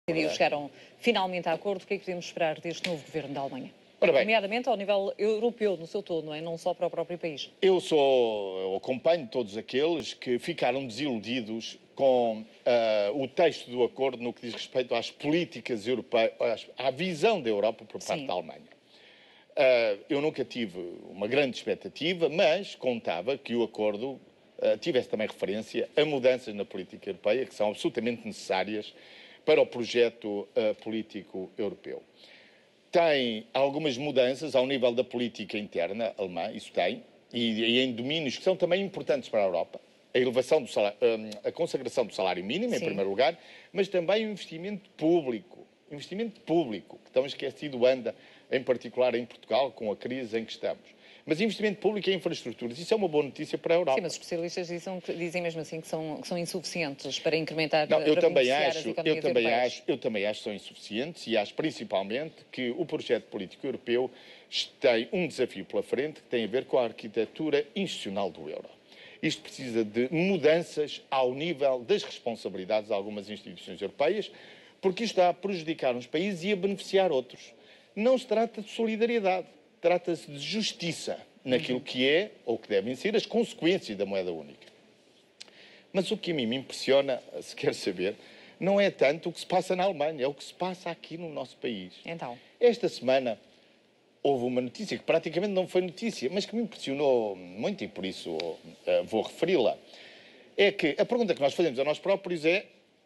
chegaram finalmente a acordo. O que é que podemos esperar deste novo governo da Alemanha? Ora bem, Nomeadamente ao nível europeu, no seu todo, não é? Não só para o próprio país. eu acompanho todos aqueles que ficaram desiludidos com o texto do acordo no que diz respeito às políticas europeias, à visão da Europa por parte da Alemanha. Eu nunca tive uma grande expectativa, mas contava que o acordo tivesse também referência a mudanças na política europeia que são absolutamente necessárias para o projeto político europeu. Tem algumas mudanças ao nível da política interna alemã, isso tem, e em domínios que são também importantes para a Europa. A elevação do salário, a consagração do salário mínimo, em primeiro lugar, mas também o investimento público, que tão esquecido anda, em particular em Portugal, com a crise em que estamos. Mas investimento público em infraestruturas, isso é uma boa notícia para a Europa. Sim, mas os especialistas dizem mesmo assim que são insuficientes para incrementar, Não, eu para também beneficiar acho, as economias europeias. eu também acho que são insuficientes e acho principalmente que o projeto político europeu tem um desafio pela frente que tem a ver com a arquitetura institucional do euro. Isto precisa de mudanças ao nível das responsabilidades de algumas instituições europeias, porque isto está a prejudicar uns países e a beneficiar outros. Não se trata de solidariedade, trata-se de justiça naquilo que é, ou que devem ser, as consequências da moeda única. Mas o que a mim me impressiona, se quer saber, não é tanto o que se passa na Alemanha, é o que se passa aqui no nosso país. Então? Esta semana houve uma notícia que praticamente não foi notícia, mas que me impressionou muito e por isso vou referi-la. É que a pergunta que nós fazemos a nós próprios é,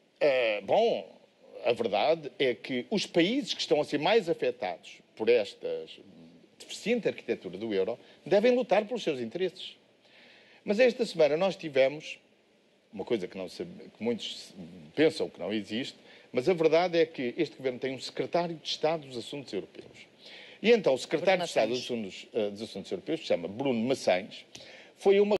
a verdade é que os países que estão a ser mais afetados por esta deficiente arquitetura do euro devem lutar pelos seus interesses. Mas esta semana nós tivemos uma coisa que muitos pensam que não existe, mas a verdade é que este governo tem um secretário de Estado dos Assuntos Europeus. E então o secretário de Estado dos Assuntos Europeus, que se chama Bruno Maçães, foi uma